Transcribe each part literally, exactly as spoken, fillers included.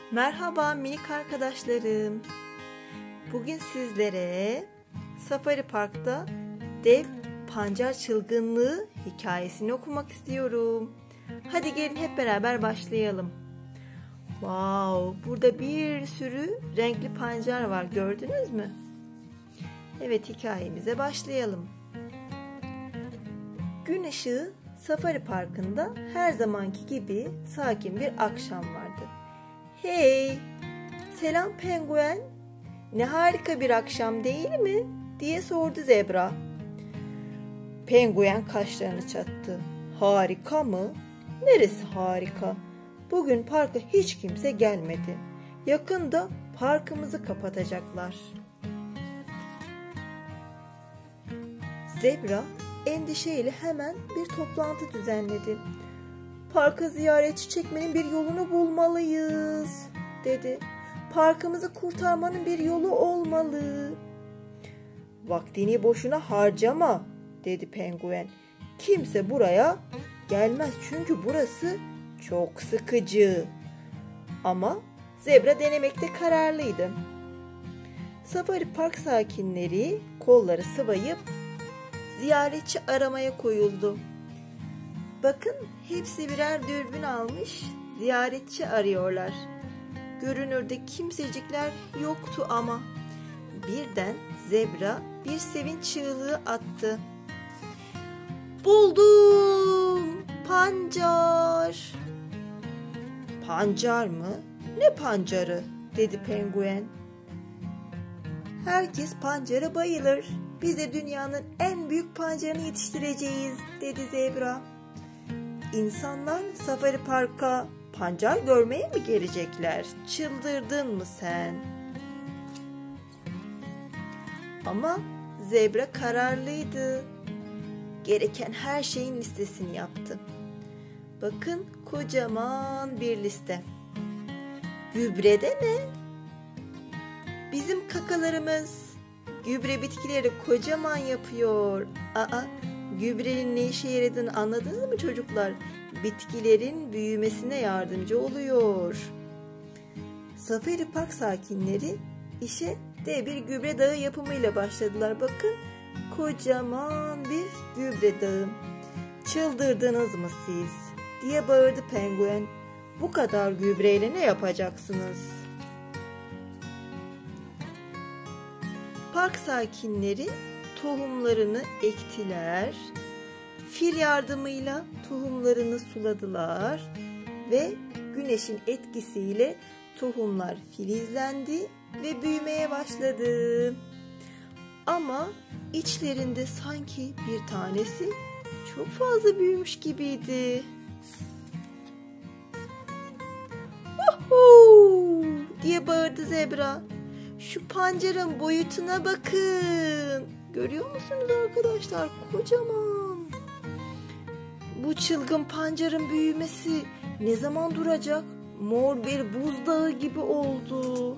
Merhaba minik arkadaşlarım. Bugün sizlere Safari Park'ta dev pancar çılgınlığı hikayesini okumak istiyorum. Hadi gelin hep beraber başlayalım. Wow, burada bir sürü renkli pancar var, gördünüz mü? Evet, hikayemize başlayalım. Gün ışığı Safari Parkı'nda her zamanki gibi sakin bir akşam vardı. Hey, selam penguen. Ne harika bir akşam değil mi? Diye sordu zebra. Penguen kaşlarını çattı. Harika mı? Neresi harika? Bugün parka hiç kimse gelmedi. Yakında parkımızı kapatacaklar. Zebra endişeyle hemen bir toplantı düzenledi. Parka ziyaretçi çekmenin bir yolunu bulmalıyız, dedi. Parkımızı kurtarmanın bir yolu olmalı. Vaktini boşuna harcama, dedi penguen. Kimse buraya gelmez çünkü burası çok sıkıcı. Ama zebra denemekte kararlıydı. Safari Park sakinleri kolları sıvayıp ziyaretçi aramaya koyuldu. Bakın, hepsi birer dürbün almış, ziyaretçi arıyorlar. Görünürde kimsecikler yoktu ama birden zebra bir sevinç çığlığı attı. Buldum! Pancar! Pancar mı? Ne pancarı? Dedi penguen. Herkes pancara bayılır. Biz de dünyanın en büyük pancarını yetiştireceğiz, dedi zebra. İnsanlar Safari Park'a pancar görmeye mi gelecekler? Çıldırdın mı sen? Ama zebra kararlıydı. Gereken her şeyin listesini yaptı. Bakın, kocaman bir liste. Gübrede ne? Bizim kakalarımız. Gübre bitkileri kocaman yapıyor. Aa, gübrenin ne işe yaradığını anladınız mı çocuklar? Bitkilerin büyümesine yardımcı oluyor. Safari Park sakinleri işe dev bir gübre dağı yapımıyla başladılar. Bakın, kocaman bir gübre dağı. Çıldırdınız mı siz? Diye bağırdı penguen. Bu kadar gübreyle ne yapacaksınız? Park sakinleri tohumlarını ektiler, fil yardımıyla tohumlarını suladılar ve güneşin etkisiyle tohumlar filizlendi ve büyümeye başladı. Ama içlerinde sanki bir tanesi çok fazla büyümüş gibiydi. "Uhu!" diye bağırdı zebra. Şu pancarın boyutuna bakın. Görüyor musunuz arkadaşlar? Kocaman. Bu çılgın pancarın büyümesi ne zaman duracak? Mor bir buzdağı gibi oldu.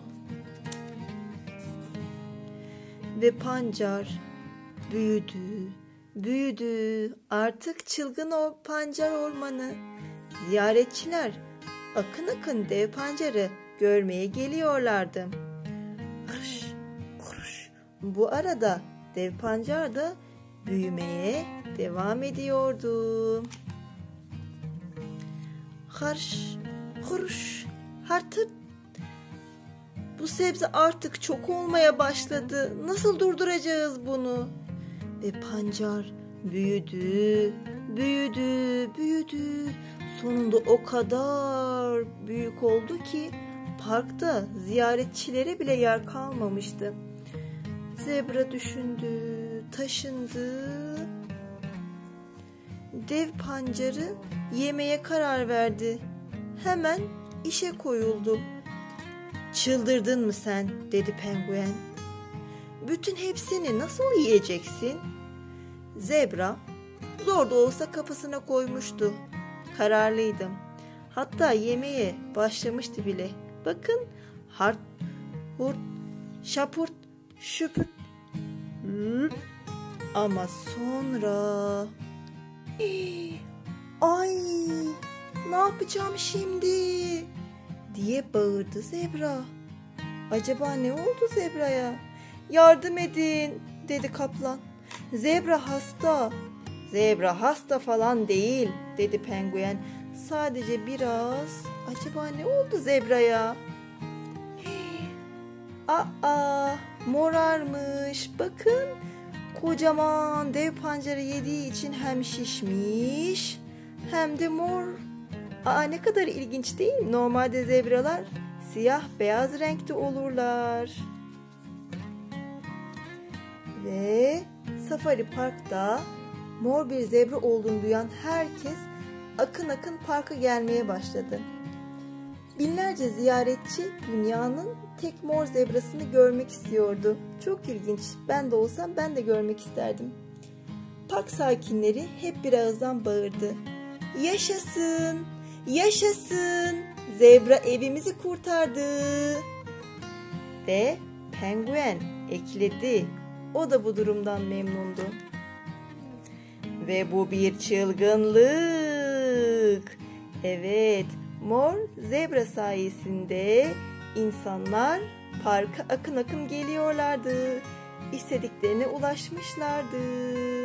Ve pancar büyüdü, büyüdü. Artık çılgın o pancar ormanı. Ziyaretçiler akın akın dev pancarı görmeye geliyorlardı. Bu arada dev pancar da büyümeye devam ediyordu. Harş, huruş, hartırt. Bu sebze artık çok olmaya başladı. Nasıl durduracağız bunu? Ve pancar büyüdü, büyüdü, büyüdü. Sonunda o kadar büyük oldu ki parkta ziyaretçilere bile yer kalmamıştı. Zebra düşündü, taşındı. Dev pancarı yemeye karar verdi. Hemen işe koyuldu. Çıldırdın mı sen? Dedi penguen. Bütün hepsini nasıl yiyeceksin? Zebra zor da olsa kafasına koymuştu. Kararlıydım. Hatta yemeye başlamıştı bile. Bakın, hart, hurt, şapurt, şüpürt. Ama sonra ay, ne yapacağım şimdi? diye diye bağırdı zebra. Acaba ne oldu zebraya? Yardım edin dedi kaplan. Zebra hasta. Zebra hasta falan değil dedi penguen. Sadece biraz. Acaba ne oldu zebraya? Aa, morarmış. Bakın, kocaman dev pancarı yediği için hem şişmiş hem de mor. Aa, ne kadar ilginç değil mi? Normalde zebralar siyah beyaz renkte olurlar. Ve Safari Park'ta mor bir zebra olduğunu duyan herkes akın akın parka gelmeye başladı. Binlerce ziyaretçi dünyanın tek mor zebrasını görmek istiyordu. Çok ilginç. Ben de olsam ben de görmek isterdim. Park sakinleri hep bir ağızdan bağırdı. Yaşasın! Yaşasın! Zebra evimizi kurtardı. Ve penguen ekledi. O da bu durumdan memnundu. Ve bu bir çılgınlık. Evet, mor zebra sayesinde insanlar parka akın akın geliyorlardı. İstediklerine ulaşmışlardı.